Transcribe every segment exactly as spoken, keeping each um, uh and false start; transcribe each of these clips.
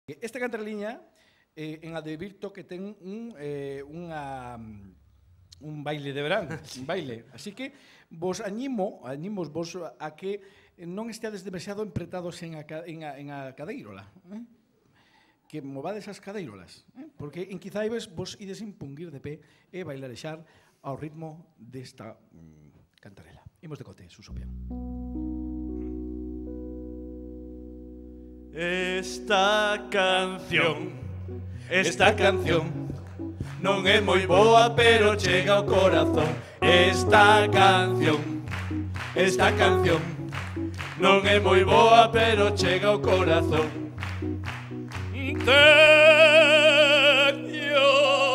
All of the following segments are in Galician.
Esta cantarliña eh, en advirto que ten un, eh, unha, un baile de verán, un baile. Así que vos animo, animos vos a que non esteades demasiado empretados en a, en a, en a cadeirola. Eh? Que movades as cadeirolas. Eh? Porque en quizaibes vos ides impunguir de pé e bailarexar ao ritmo desta mm, cantarela. Imos de cote, Suso Peón. Esta canción, esta canción non é moi boa, pero chega ao corazón. Esta canción, esta canción non é moi boa, pero chega ao corazón. Teño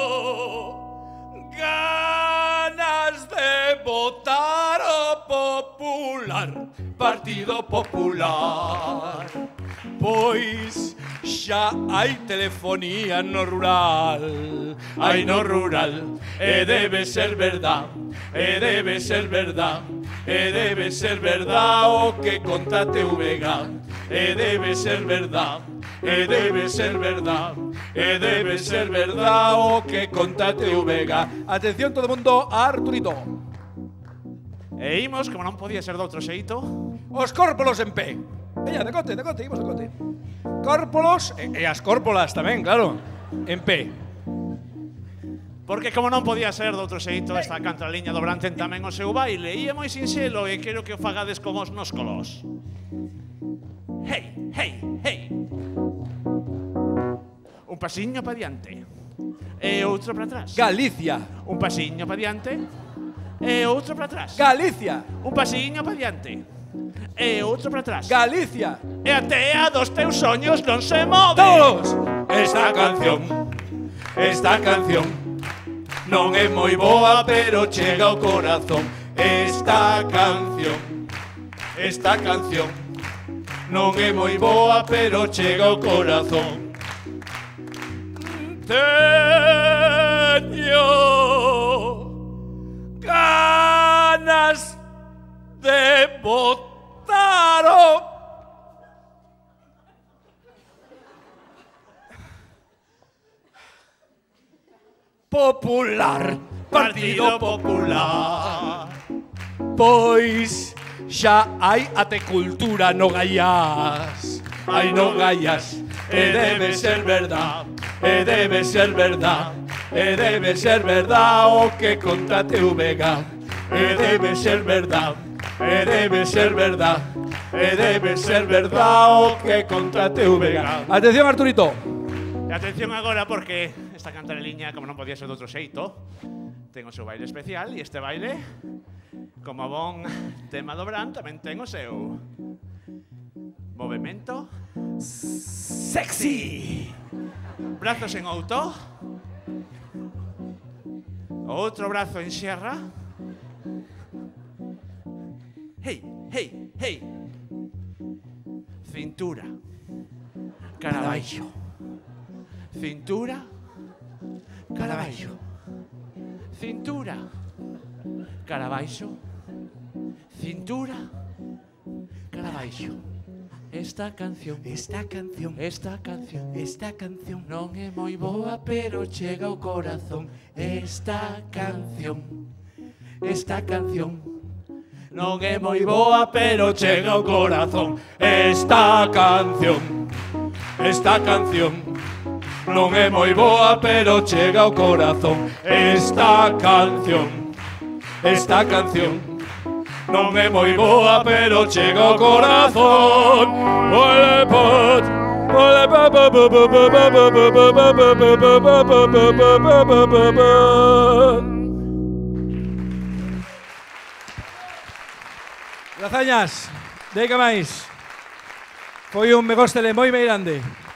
ganas de votar o Popular, Partido Popular. Pois xa hai telefonía no rural, hai no rural, e debe ser verdad, e debe ser verdad, e debe ser verdad o que conta T V G, e debe ser verdad, e debe ser verdad, e debe ser verdad o que conta T V G. Atención todo o mundo a Arturito. E imos, como non podía ser de outro xeito, os córpolos en pé. Veña, decote, decote, imos decote. Córpolos e, e as córpolas tamén, claro, en pé. Porque como non podía ser de outro xeito, esta cantarliña dobranten tamén o seu baile. E é moi sinxelo e quero que o fagades con os nóscolos. Hey, hey, hey. Un pasiño pa diante e outro para atrás. Galicia. Un pasiño pa diante e outro para atrás. Galicia. Un pasiño pa diante e outro para atrás. Galicia. E a tea dos teus soños non se move. Todos. Esta canción, esta canción non é moi boa, pero chega ao corazón. Esta canción, esta canción non é moi boa, pero chega ao corazón. Teño ganas de votar o Popular, Partido Popular. Pois xa hai até cultura no Gaiás. Ai, no Gaiás, e debe ser verdad, e debe ser verdad, e debe ser verdad o que conta T V G, e debe ser verdad, e debe ser verdad, e debe ser verdad o que conta T V G. Atención, Arturito. E atención agora porque esta cantareliña, como non podía ser de outro xeito, ten o seu baile especial e este baile, como bon tema do Brand, tamén ten o seu movimento sexy. Brazos en alto. Outro brazo en xerra. Hey, hey, hey. Cintura. Cara abaixo. Cintura. Cara abaixo. Cintura. Cara abaixo. Cintura. Cara abaixo. Esta canción, Esta canción, esta canción, esta canción non é moi boa, pero chega ao corazón. Esta canción, esta canción non é moi boa, pero chega ao corazón. Esta canción, esta canción non é moi boa, pero chega ao corazón. Esta canción, esta canción non é moi boa, pero chega ao corazón. Ole pot, ole pa pa pa pa pa pa pa pa pa pa pa pa pa pa. Grazañas, deica máis. Foi un megóstele moi moi grande.